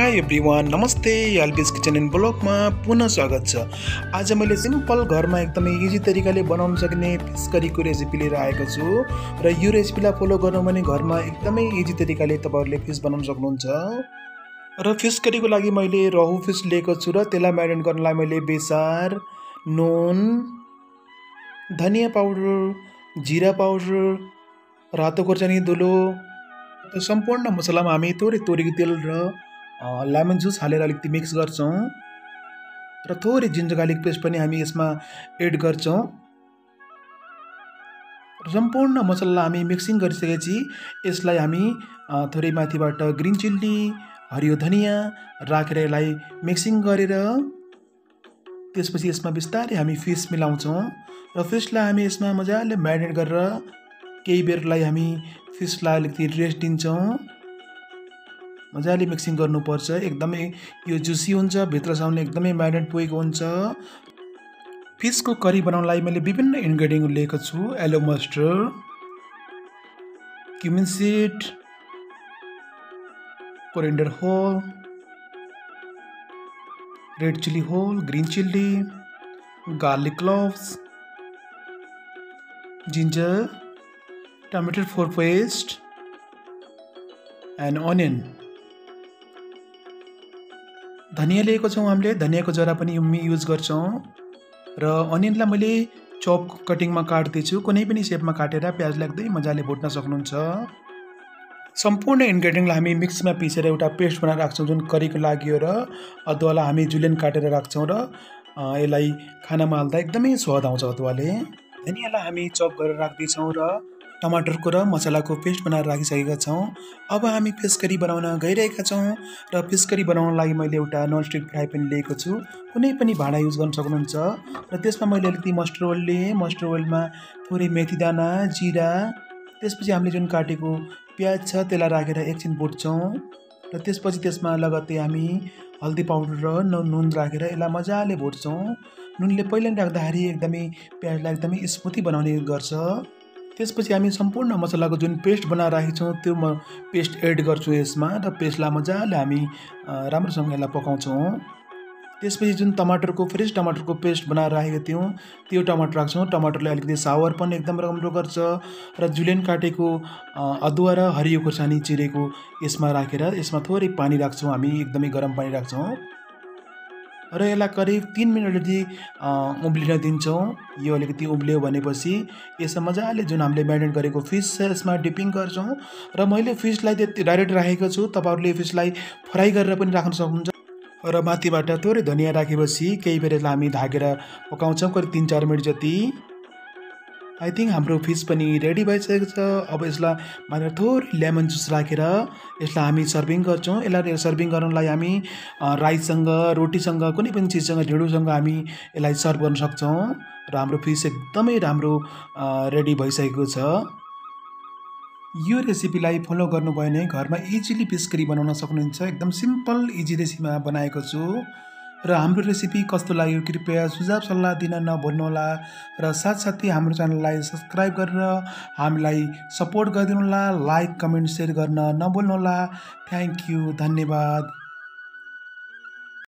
High everyone, नमस्ते। LBS kitchen and ब्लगमा पुनः स्वागत छ। आज मैले सिम्पल घरमा एकदमै इजी तरिकाले बनाउन सक्ने फिस करीको रेसिपी लिएर आएको छु र यो रेसिपीलाई फलो गर्नु भने घरमा एकदमै इजी तरिकाले तपाईहरुले फिस बनाउन सक्नुहुन्छ। र फिस करीको लागि मैले रहु फिस लिएको छु र त्यसलाई म्यारिनेट गर्नलाई मैले बेसार, नुन, धनिया पाउडर, जीरा पाउडर, रातो खोर्सानी धुलो, सम्पूर्ण मसलामा हामी थोरै तोरीको तेल र लेमन जुस हालेर अलिकति मिक्स गर्छौं र थोरै जिन्जर गार्लिक पेस्ट पनि हामी यसमा एड गर्छौं। सम्पूर्ण मसला हामी मिक्सिङ गरिसकेपछि यसलाई हामी थोरै माथिबाट ग्रीन चिल्ली, हरियो धनिया राखेर यसलाई मिक्सिङ गरेर त्यसपछि यसमा बिस्तारै हामी फिस मिलाउँछौं र फिसलाई हामी यसमा मजाले म्यारिनेट गरेर केही बेरलाई हामी फिसलाई अलिकति रेस्ट दिन्छौं। मजाले मिक्सिङ गर्नुपर्छ, एकदमै यो जुसी हुन्छ, भित्रसम्म एकदमै म्यारिनेट पुगेको हुन्छ। फिसको करी बनाउनलाई मैले विभिन्न इन्ग्रेडिएन्ट लिएको छु। Yellow mustard, cumin seed, coriander whole, red chilli whole, green chilli, garlic cloves, ginger, टमाटर फोर पेस्ट एन्ड अनियन। धनिया लिएको छौं, हामीले धनियाको जरा पनि युज गर्छौं र अनियनलाई मैले चप कटिङमा काट्दैछु। कुनै पनि शेपमा काटेर प्याजलाई एकदमै मजाले भुट्न सक्नुहुन्छ। सम्पूर्ण इन्ग्रेडिएन्टलाई हामी मिक्समा पिसेर एउटा पेस्ट बनाएर राख्छौं जुन करीको लागि हो र अदुवालाई हामी जुलियन काटेर राख्छौं र यसलाई खानामा हाल्दा एकदमै स्वाद आउँछ अदुवाले। धनियालाई हामी चप गरेर राख्दै छौं र टमाटरको र मसलाको पेस्ट बनाएर राखिसकेका छौं। अब हामी फिस करी बनाउन गइरहेका छौं र फिस करी बनाउनका लागि मैले एउटा ननस्टिक फ्राई प्यान लिएको छु। कुनै पनि भाँडा युज गर्न सक्नुहुन्छ र त्यसमा मैले अलिकति मस्टर्ड ओइल लिएँ। मस्टर्ड ओइलमा थोरै मेथी दाना, जीरा, त्यसपछि हामीले जुन काटेको प्याज छ त्यसलाई राखेर एकछिन भुट्छौं र त्यसपछि त्यसमा लगत्तै हामी हल्दी पाउडर र नुन राखेर यसलाई मजाले भुट्छौं। नुनले पहिला नै राख्दाखेरि एकदमै प्याजलाई एकदमै स्मुथी बनाउने गर्छ। त्यसपछि हामी सम्पूर्ण मसलाको जुन पेस्ट बनाएर राखेको छौं त्यो पेस्ट एड गर्छौं यसमा र पेस्टलाई मजाले हामी राम्रोसँग यसलाई पकाउँछौं। त्यसपछि जुन फ्रेश टमाटरको पेस्ट बनाएर राखेको थियौं त्यो टमाटर राख्छौं। टमाटरले अलिकति सावर पनि एकदम राम्रो गर्छ र जुलियन काटेको अदुवा र हरियो खोर्सानी चिरेको यसमा राखेर यसमा थोरै पानी राख्छौं, हामी एकदमै गरम पानी राख्छौं र यसलाई करिब 3 मिनेट जति उब्लिन दिन्छौं। यो अलिकति उब्लियो भनेपछि यसमा मजाले जुन हामीले म्यारिनेट गरेको फिस छ यसमा डिपिङ गर्छौं र मैले फिसलाई डाइरेक्ट राखेको छु। तपाईहरुले फिसलाई फ्राई गरेर पनि राख्न सक्नुहुन्छ र माथिबाट थोरै धनिया राखेपछि केही बेर यसलाई हामी ढाकेर पकाउँछौं करिब 3-4 मिनेट जति। आई थिंक हाम्रो फिस पनि रेडी भइसकेको छ। अब यसलाई माथि थोरै लेमन जुस राखेर यसलाई हामी सर्भिङ गर्छौं। यसलाई सर्भिङ गर्नलाई हामी राइससँग, रोटीसँग, कुनै पनि चीजसँग, ढिँडोसँग हामी यसलाई सर्भ गर्न सक्छौं र हाम्रो फिस एकदमै राम्रो रेडी भइसकेको छ। यो रेसिपीलाई फलो गर्नुभयो भने घरमा इजिली फिस करी बनाउन सक्नुहुन्छ। एकदम सिम्पल इजी रेसिपीमा बनाएको छु र हाम्रो रेसिपी कस्तो लाग्यो कृपया सुझाव सल्लाह दिन नभुल्नुहोला र साथसाथै हाम्रो च्यानललाई सब्स्क्राइब गरेर हामीलाई सपोर्ट गरिदिनुहोला। लाइक, कमेन्ट, शेयर गर्न नभुल्नुहोला। थ्यांक यू, धन्यवाद।